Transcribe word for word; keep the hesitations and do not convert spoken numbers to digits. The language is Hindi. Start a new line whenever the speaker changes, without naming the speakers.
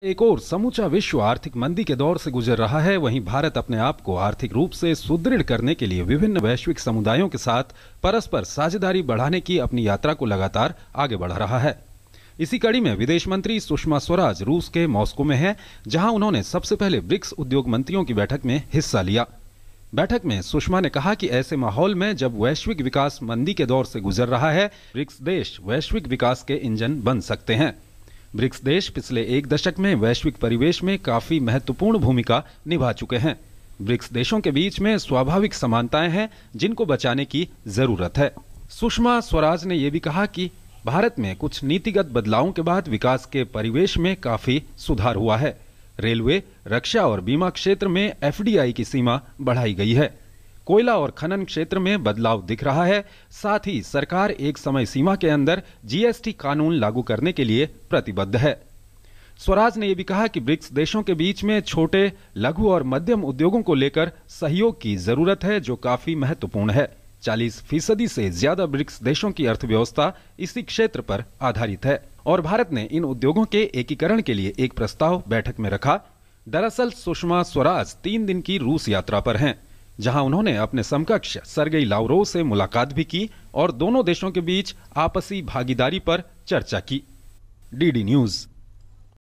एक और समूचा विश्व आर्थिक मंदी के दौर से गुजर रहा है, वहीं भारत अपने आप को आर्थिक रूप से सुदृढ़ करने के लिए विभिन्न वैश्विक समुदायों के साथ परस्पर साझेदारी बढ़ाने की अपनी यात्रा को लगातार आगे बढ़ा रहा है। इसी कड़ी में विदेश मंत्री सुषमा स्वराज रूस के मॉस्को में हैं, जहां उन्होंने सबसे पहले ब्रिक्स उद्योग मंत्रियों की बैठक में हिस्सा लिया। बैठक में सुषमा ने कहा कि ऐसे माहौल में जब वैश्विक विकास मंदी के दौर से गुजर रहा है, ब्रिक्स देश वैश्विक विकास के इंजन बन सकते हैं। ब्रिक्स देश पिछले एक दशक में वैश्विक परिवेश में काफी महत्वपूर्ण भूमिका निभा चुके हैं। ब्रिक्स देशों के बीच में स्वाभाविक समानताएं हैं, जिनको बचाने की जरूरत है। सुषमा स्वराज ने यह भी कहा कि भारत में कुछ नीतिगत बदलावों के बाद विकास के परिवेश में काफी सुधार हुआ है। रेलवे, रक्षा और बीमा क्षेत्र में एफ डी आई की सीमा बढ़ाई गई है। कोयला और खनन क्षेत्र में बदलाव दिख रहा है। साथ ही सरकार एक समय सीमा के अंदर जी एस टी कानून लागू करने के लिए प्रतिबद्ध है। स्वराज ने यह भी कहा कि ब्रिक्स देशों के बीच में छोटे, लघु और मध्यम उद्योगों को लेकर सहयोग की जरूरत है, जो काफी महत्वपूर्ण है। चालीस फीसदी से ज्यादा ब्रिक्स देशों की अर्थव्यवस्था इसी क्षेत्र पर आधारित है और भारत ने इन उद्योगों के एकीकरण के लिए एक प्रस्ताव बैठक में रखा। दरअसल सुषमा स्वराज तीन दिन की रूस यात्रा पर हैं, जहां उन्होंने अपने समकक्ष सर्गेई लावरोव से मुलाकात भी की और दोनों देशों के बीच आपसी भागीदारी पर चर्चा की। D D news.